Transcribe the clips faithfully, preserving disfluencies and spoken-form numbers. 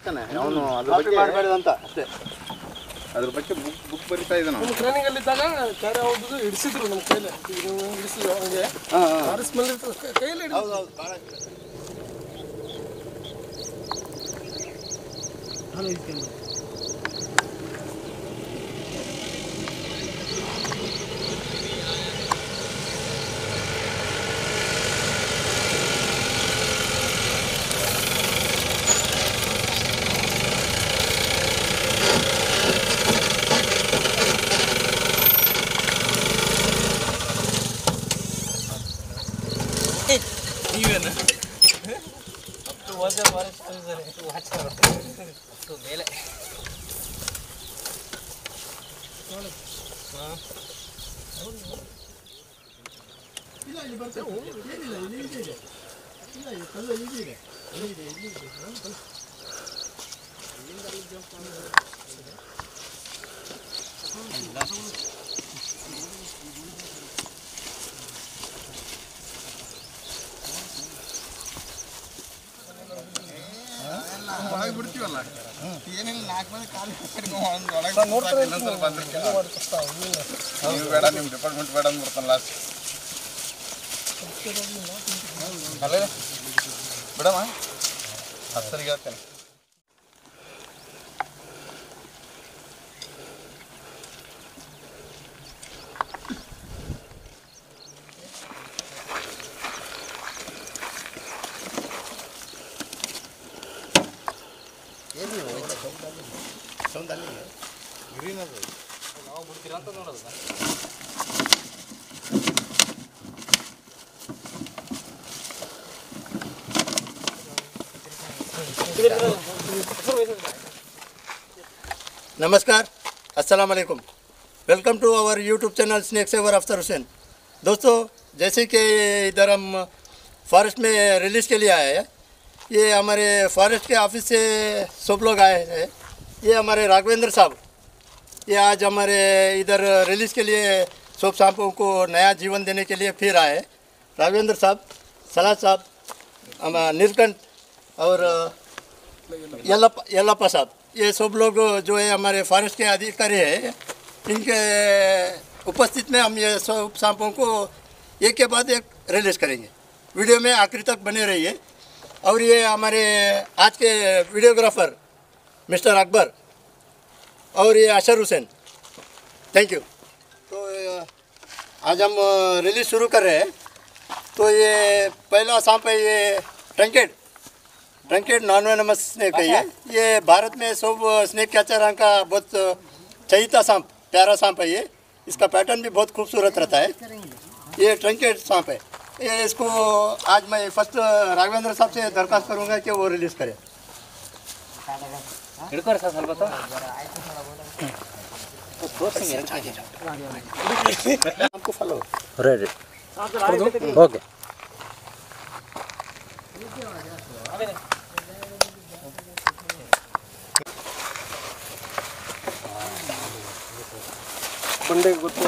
ಹೇಳ್ತಾನೆ ಅವನು ಅದ್ರ ಬಗ್ಗೆ ಮಾಡಬೇಡ ಅಂತ ಅಷ್ಟೇ. ಅದ್ರ ಬಗ್ಗೆ ಬುಕ್ ಬುಕ್ ಬರಿತಾ ಇದ್ದಾನೆ. ನಮ್ಮ ಟ್ರೈನಿಂಗಲ್ಲಿ ಇದ್ದಾಗ ಕಾರ್ಯ ಹೌದು ಹಿಡಿಸಿದ್ರು ನಮ್ಮ ಕೈಯಲ್ಲಿ ಹಿಡಿಸಿದ್ರು ಅವನಿಗೆ ಸ್ಮೆಲ್ ಇರ್ತದೆ ಕೈಯಲ್ಲಿ. ಹೌದು ಹೌದು ಭಾಳ ನೀವೇನು ಅಷ್ಟು ಹೋದ ಫಾರೆಸ್ಟ್ ವಾಚ್ ಅಷ್ಟು ಮೇಲೆ ಇಲ್ಲ ಇಲ್ಲಿ ಬರ್ತೇವೆ ಏನಿಲ್ಲ ಇಲ್ಲಿ ಇದೆ ಇಲ್ಲ ಈ ಕಲ್ಲು ಇಲ್ಲಿ ಇದೆ ಇಲ್ಲಿ ಇದೆ ಇಲ್ಲಿ ಇದೆ ಒಳಗೆ ಬಿಡ್ತೀವಲ್ಲ ಏನಿಲ್ಲ ನಾಲ್ಕು ಮಂದಿ ಕಾಲು ನೀವು ಬೇಡ ನಿಮ್ಮ ಡಿಪಾರ್ಟ್ಮೆಂಟ್ ಬೇಡ ಅಂದ್ಬಿಡ್ತಾನೆ ಲಾಸ್ಟ್ ಅಲ್ಲೇ ಬಿಡಮ್ಮ ಹತ್ತು ಸರಿಗೆ ಹೇಳ್ತೇನೆ. ಗ್ರೀನ್ ಅದು ನಾವು ಬಿಡ್ತೀರ ಅಂತ ನೋಡೋದು. नमस्कार, अस्सलाम वालेकुम। Welcome to our YouTube channel snake saver Afsar Hussain. दोस्तों, जैसे कि इधर हम फॉरेस्ट में रिलीज़ के लिए आए हैं, ये हमारे फॉरेस्ट के ऑफिस से सब लोग आए हैं। ये हमारे राघवेंद्र साहब, ये आज हमारे इधर रिलीज़ के लिए सब सांपों को नया जीवन देने के लिए फिर आए। राघवेंद्र साहब, सलाह साहब, नीलकंठ और यल्लप्पा यल्लप्पा साहब, ये सब लोग जो है हमारे फॉरेस्ट के अधिकारी हैं। इनके उपस्थित में हम ये सब सांपों को एक के बाद एक रिलीज़ करेंगे। वीडियो में आखिर तक बने रहिए। और ये हमारे आज के वीडियोग्राफर मिस्टर अकबर और ये अशर हुसैन, थैंक यू। तो आज हम रिलीज़ शुरू कर रहे हैं। तो ये पहला सांप है, ये trinket trinket non venomous snake है। ये ये भारत में सब स्नेक कैचर का बहुत चहीता सांप, प्यारा सांप है। ये इसका पैटर्न भी बहुत खूबसूरत रहता है। ये ट्रंकेट सांप है। ये इसको आज मैं फर्स्ट राघवेंद्र साहब से दरख्वास्त करूँगा कि वो रिलीज़ करें। ಹಿಡ್ಕೋರಿ ಸರ್ ಸ್ವಲ್ಪ आपको फॉलो ರೆಡಿ ಓಕೆ. ಬಂಡೆ ಗೊತ್ತು.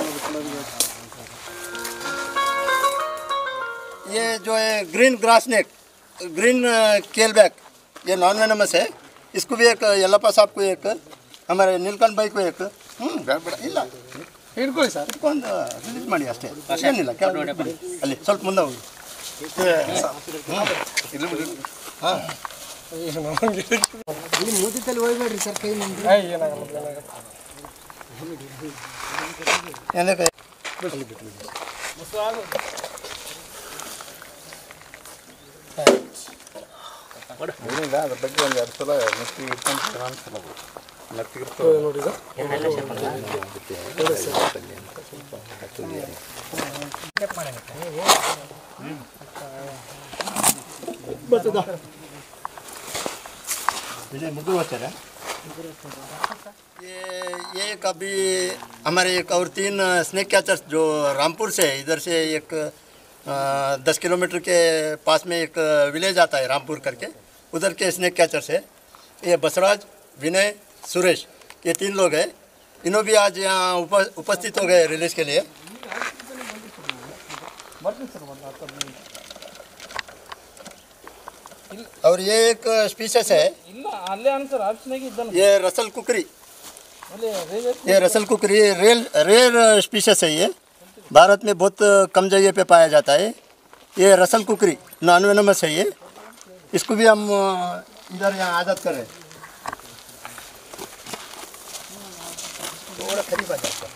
ये जो है green grass snake, green keelback, ये नॉन वेनमस है। इसको भी एक यल्लप्पा साहब को एक, हमारे नीलकंठ भाई को एक, ಹ್ಞೂ ಬೇಡ ಬೇಡ ಇಲ್ಲ ಹಿಡ್ಕೊಳ್ಳಿ ಸರ್. ಇಟ್ಕೊಂಡು ರಿಲೀಸ್ ಮಾಡಿ ಅಷ್ಟೇ, ಏನಿಲ್ಲ. ಅಲ್ಲಿ ಸ್ವಲ್ಪ ಮುಂದೆ ಹೋಗಿ. ಹಾಂ ಮೂತಿತ್ತಲ್ಲಿ ಹೋಗ್ಬೇಡ್ರಿ ಸರ್, ಕೈ ಮುಂದೆ ಏನಾಗಲ್ಲ. ಏನಕ್ಕೆ ಏನಿಲ್ಲ, ಅದ್ರ ಬಗ್ಗೆ ಒಂದು ಎರಡು ಸಲ ನೆತ್ತಿಗೆ ಇಟ್ಕೊಂಡು ಅನ್ಸಲ್ಲ. ನೆತ್ತಿಗಿರ್ತದೆ ನೋಡಿ ಸರ್. ये ये कभी हमारे एक और तीन स्नेक कैचर्स जो रामपुर से, इधर से एक दस किलोमीटर के पास में एक विलेज आता है रामपुर करके, उधर के स्नेक कैचर्स है। ये बसराज, विनय, सुरेश, ये तीन लोग हैं। इन्हों भी आज यहाँ उप, उपस्थित हो गए रिलीज़ के लिए। और ये एक स्पीसीस है, ಇಲ್ಲ ಅಲ್ಲೇ ಅನ್ಸರ್ ಆಪ್ಷನಾಗಿ ಇದ್ದಾನೆ ये रसल कुकरी। ಅಲ್ಲೇ ರೇಂಜ್ ये रसल कुकरी रेल रेयर स्पीसीस है। ये भारत में बहुत कम जगह पे पाया जाता है। ये रसल कुकरी नॉन वेनमस है। ये इसको भी हम अ, इधर यहाँ आज़ाद कर रहे हैं। थोड़ा करीब आ जाता है।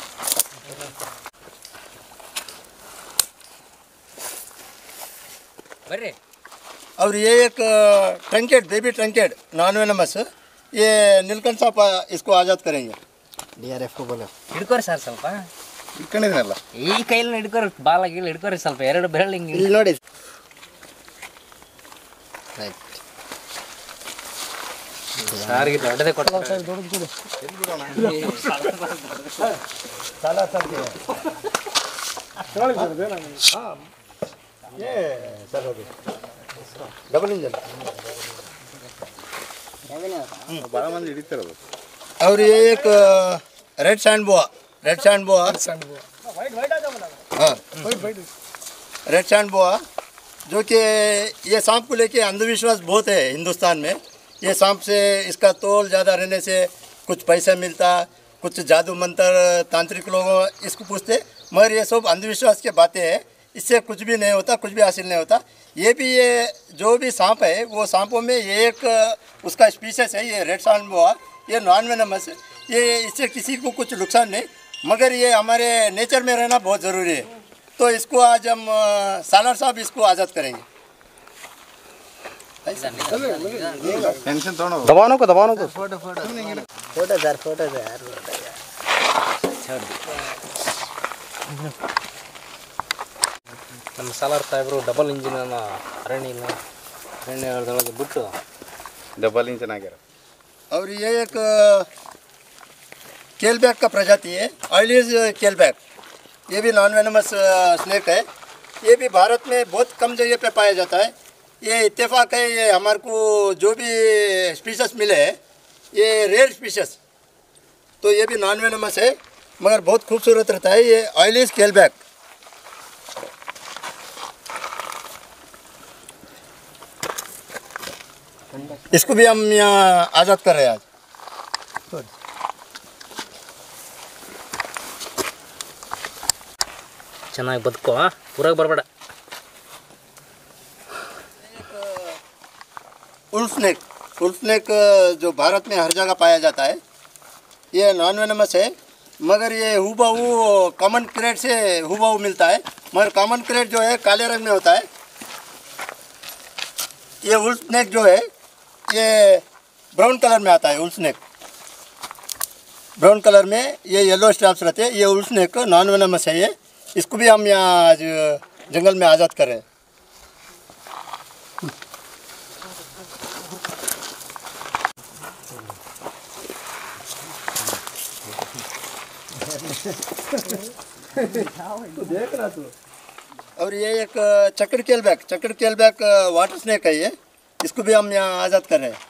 ಬರ್ರಿ और ये एक trinket baby trinket non venomous, ये नीलकंठ साहब इसको आज़ाद करेंगे। डी आर एफ को बोले ಹಿಡ್ಕೋರಿ ಸರ್ ಸ್ವಲ್ಪ ಇಟ್ಕೊಂಡಿದ್ದೀನಲ್ಲ. ಈ ಕೈಯಲ್ಲಿ ಹಿಡ್ಕೋರಿ ಬಾಲ ಗೀಲ್ ಹಿಡ್ಕೋರಿ ಸ್ವಲ್ಪ ಎರಡು ಬೆರಳು ಹಿಂಗೆ ಇಲ್ಲಿ ನೋಡಿ ಸಾರಿಗೆ ದೊಡ್ಡದೇ ಕೊಟ್ಟು साला सर के हाँ ये सर हो गए डबल इंजन। ಭಾಳ ಮಂದಿ ಹಿಡಿತಿರೋದು. और ये एक red sand boa red sand boa हाँ रेड सैंड बोआ, जो कि ये सांप को लेके अंधविश्वास बहुत है हिंदुस्तान में। ये सांप से इसका तोल ज़्यादा रहने से कुछ पैसा मिलता, कुछ जादू मंत्र तांत्रिक लोग इसको पूछते, मगर ये सब अंधविश्वास की बातें हैं। इससे कुछ भी नहीं होता, कुछ भी हासिल नहीं होता। ये भी ये जो भी सांप है वो सांपों में ये एक उसका स्पीसीस है, ये रेड सैंड बोआ, ये नॉन वेनमस। ये इससे किसी को कुछ नुकसान नहीं, मगर ये हमारे नेचर में रहना बहुत ज़रूरी है। तो इसको आज हम अ, सालार साहब इसको आज़ाद करेंगे। ಟೆನ್ಷನ್ ತೊಗೊಂಡು दबानो को दबानो को ಫೋಟೋ ಸರ್ ಫೋಟೋ ಸರ್ ನಮ್ಮ ಸಾಲಾರ್ ಸಾಹೇಬರು ಡಬಲ್ ಇಂಜಿನನ್ನು ಅರಣ್ಯ ಅರಣ್ಯದೊಳಗೆ ಬಿಟ್ಟು ಡಬಲ್ ಇಂಜಿನ್ ಆಗ್ಯಾರ. और ये एक केलबैक का प्रजाति है, ऑयलीज केलबैक। ये भी नॉन वेनमस स्नेक है। ये भी भारत में बहुत कम जगह पे पाया जाता है। ये इत्तेफाक है, ये हमारे को जो भी स्पीसीस मिले हैं ये रेयर स्पीसीस, तो ये भी नॉन वेनमस है मगर बहुत खूबसूरत रहता है। ये ऑयलीज केलबैक। इसको भी हम यहाँ आज़ाद कर रहे हैं आज। ಚೆನ್ನಾಗಿ ಬದುಕೋ ಊರಾಗ ಬರಬೇಡ उल्फ स्नेक उल्फ स्नेक जो भारत में हर जगह पाया जाता है, ये नॉन वेनमस है मगर ये हुबहू कॉमन क्रेट से हुबहू मिलता है, मगर कॉमन क्रेट जो है काले रंग में होता है। ये उल्फ स्नेक जो है ये ब्राउन कलर में आता है। उल्फ स्नेक ब्राउन कलर में ये येलो स्ट्रैप्स रहते हैं। ये उल्फ स्नेक नॉन वेनमस है। ये इसको भी हम यहाँ आज जंगल में आज़ाद कर रहे हैं। तो देख रहा तू। और ये एक चक्र केलबैक चक्र केलबैक वाटर स्नेक है। ये इसको भी हम यहाँ आज़ाद कर रहे हैं।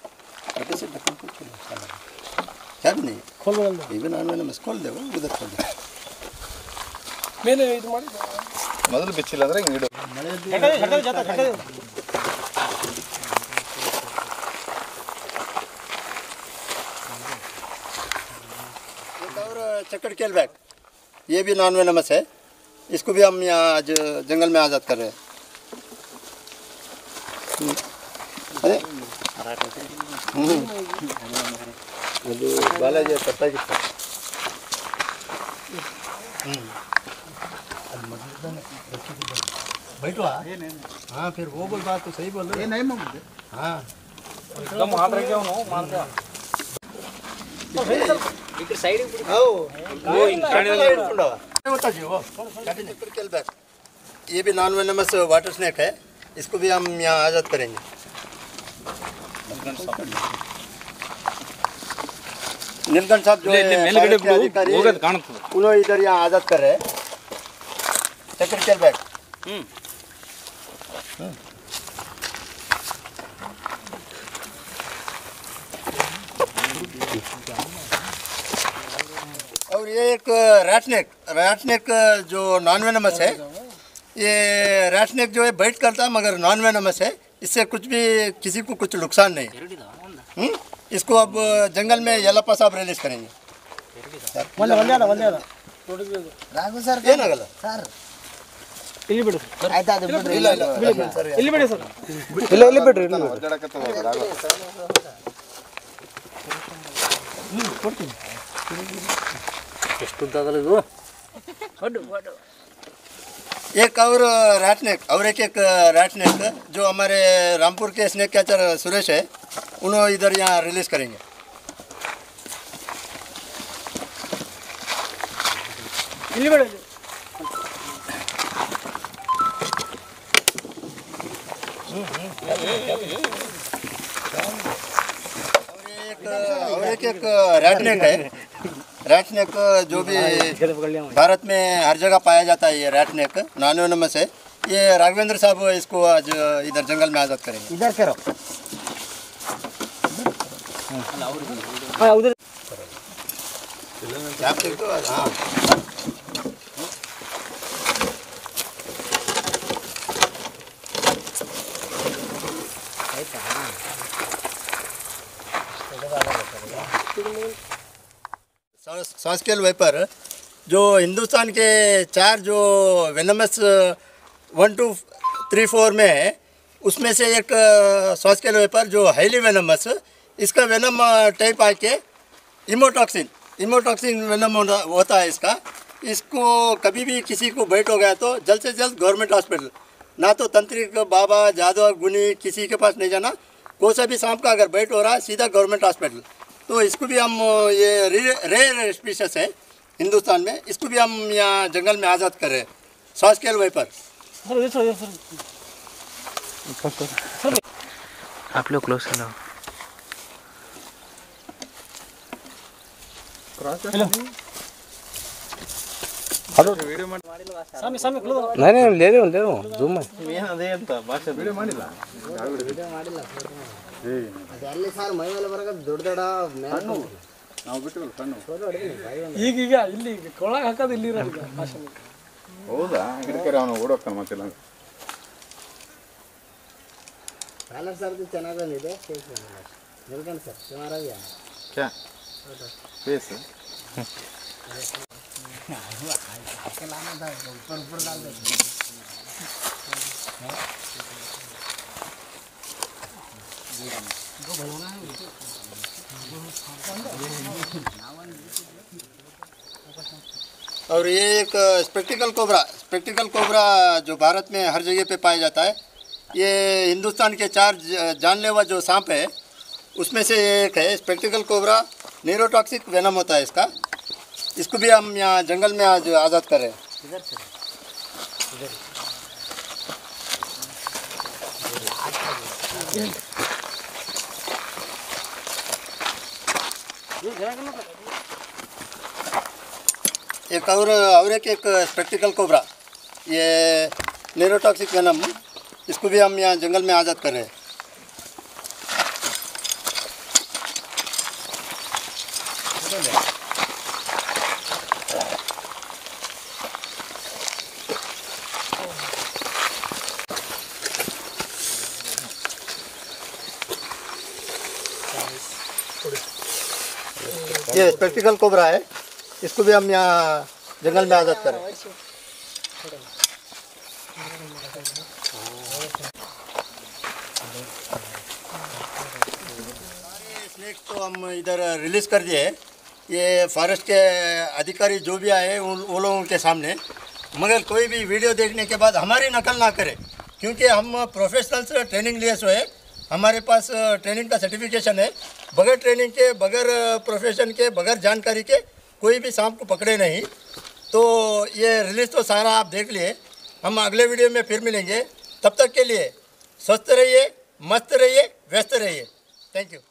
क्या भी नहीं खोल ये भी नॉन वेनमस। खोल दे वो उधर खोल दे। ಮೇಲೆ ಇದು ಮಾಡಿ ಮೊದಲು ಬಿಚ್ಚಿಲ್ಲ ಅಂದ್ರೆ ಹಿಂಗೆ ಇಡು. एक और चक्कर केलबैक, ये भी नॉन वेनमस है। इसको भी हम यहाँ आज जंगल में आज़ाद कर रहे हैं। अरे ಅದು ಬಾಲಾಜಿ ತಪ್ಪಾಗಿತ್ತು. बैठो हाँ फिर वो बोल बात तो सही बोल रहे नहीं मांगते हाँ एकदम हाथ रखे हो मारते इकडे साइड आओ वो इंस्टाग्राम होता जी वो केलबैक। ये भी नॉन वेनमस वाटर स्नेक है। इसको भी हम यहाँ आज़ाद करेंगे। नीलकंठ साहब जो है ಮೇಲ್ಗಡೆ भारत के अधिकारी ಹೋಗೋದು ಕಾಣುತ್ತದೆ उन्होंने इधर यहाँ आज़ाद कर रहे हैं। चक्र केलबैक हम्म और ये एक रैट स्नेक रैट स्नेक जो नॉन वेनमस है। ये रैट स्नेक जो है बाइट करता है मगर नॉन वेनमस है। इससे कुछ भी किसी को कुछ नुकसान नहीं। हुँ? इसको अब जंगल में यल्लप्पा साहब रिलीज करेंगे। ರಾಘು ಸರ್ ಏನಾಗಲ್ಲ ಸರ್ ಇಲ್ಲಿ ಬಿಡು ಆಯ್ತಾ ಅದು ಬಿಡ್ರಿ ಇಲ್ಲ ಇಲ್ಲ ಇಲ್ಲಿ ಬಿಡಿ ಸರ್ ಇಲ್ಲ ಇಲ್ಲಿ ಬಿಡ್ರಿ ಇಲ್ಲಿ ಎಷ್ಟು ಉದ್ದಾಗಲ್ಲ ಇದು एक और रैटनेक और एक एक रैटनेक जो हमारे रामपुर के स्नेक कैचर सुरेश है, उन्होंने इधर यहाँ रिलीज करेंगे। ಇಲ್ಲಿ ಬಿಡು और एक एक रैटनेक है। रैटनेक जो भी भारत में हर जगह पाया जाता है, ये रैटनेक नॉन वेनमस है। ये राघवेंद्र साहब इसको आज इधर जंगल में आज़ाद करेंगे। इधर करो हाँ उधर आप देखो हाँ सॉस्केल वाइपर जो हिंदुस्तान के चार जो venomous one two three four में है, उसमें से एक सॉस्केल वाइपर जो हाईली वेनमस, इसका वेनम टाइप आके इमोटॉक्सिन इमोटॉक्सिन वेनम होता है इसका। इसको कभी भी किसी को बाइट हो गया तो जल्द से जल्द गवर्नमेंट हॉस्पिटल, ना तो तंत्रिक बाबा जादव गुनी किसी के पास नहीं जाना। कोई सा भी सांप का अगर बाइट हो रहा है सीधा गवर्नमेंट हॉस्पिटल। तो इसको भी हम ये रेयर स्पीशीज है हिंदुस्तान में, इसको भी हम यहाँ जंगल में आज़ाद कर रहे हैं। Saw scaled viper sir sir sir आप लोग क्लोज करो ಹಲೋ ವಿಡಿಯೋ ಮಾಡಿ ಸ್ವಾಮಿ ಸ್ವಾಮಿ ಕ್ಲೋಸ್ ನಾನು ಲೇ ಲೇ ಲೇ ಜೂಮ್ ಏನು ಅದೇ ಅಂತ ಭಾಷೆ ವಿಡಿಯೋ ಮಾಡಿಲ್ಲ ವಿಡಿಯೋ ಮಾಡಿಲ್ಲ ಏ ಅದು ಅಲ್ಲಿ ಸರ್ ಮೈ ಮೇಲೆ ಬರಕ ದೊಡ್ಡ ದೊಡ್ಡ ಮ್ಯಾನು ನಾವು ಬಿಟ್ಟಿಲ್ಲ ಕಣ್ಣು ಈಗ ಈಗ ಇಲ್ಲಿ ಕೊಳಗ ಹಾಕೋದು ಇಲ್ಲಿ ಇರೋದು ಭಾಷೆ ಹೌದಾ ಹಿಡ್ಕರೆ ಅವನು ಓಡೋಗ್ತಾನೆ ಮತ್ತಿಲ್ಲ ಕಾಲರ್ ಸರ್ದು ಚೆನ್ನಾಗಿ ಬಂದಿದೆ ನಿಲ್ಕಂಡು ಸರ್ ಸುಮಾರಾಗಿ ಕ್ಯಾ ಫೇಸ್ ऊपर ऊपर डाल दे और ये एक स्पेक्टिकल कोबरा स्पेक्टिकल कोबरा जो भारत में हर जगह पे पाया जाता है। ये हिंदुस्तान के चार जानलेवा जो सांप है उसमें से एक है स्पेक्टिकल कोबरा। न्यूरोटॉक्सिक वेनम होता है इसका। इसको भी हम यहाँ जंगल में आज आज़ाद कर रहे हैं। इधर से एक और और एक एक स्पेक्टिकल कोबरा, ये न्यूरोटॉक्सिक वेनम, इसको भी हम यहाँ जंगल में आज़ाद कर रहे हैं। ये स्पेक्टिकल कोबरा है, इसको भी हम यहाँ जंगल में आज़ाद करें। स्नेक तो हम इधर रिलीज़ कर दिए। ये फॉरेस्ट के अधिकारी जो भी आए उन वो लोगों के सामने, मगर कोई भी वीडियो देखने के बाद हमारी नकल ना करे, क्योंकि हम प्रोफेशनल्स ट्रेनिंग लिए सो है। हमारे पास ट्रेनिंग का सर्टिफिकेशन है। बगैर ट्रेनिंग के, बगैर प्रोफेशन के, बगैर जानकारी के कोई भी सांप को पकड़े नहीं। तो ये रिलीज़ तो सारा आप देख लिए। हम अगले वीडियो में फिर मिलेंगे। तब तक के लिए स्वस्थ रहिए, मस्त रहिए, व्यस्त रहिए। Thank you.